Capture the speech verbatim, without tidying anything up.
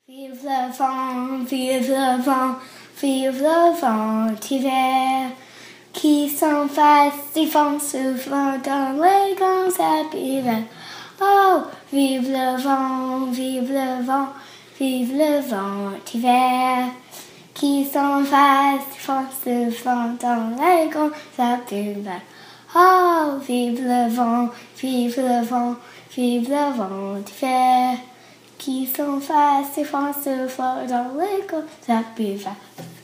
Vive le vent, vive le vent, vive le vent d'hiver qui s'enface des vents soufflant dans les grands abîmes. Oh, vive le vent, vive le vent, vive le vent d'hiver qui s'enface des vents soufflant dans les grands abîmes. Oh, vive le vent, vive le vent, vive le vent d'hiver qui s'enface des vents soufflant dans les grands abîmes.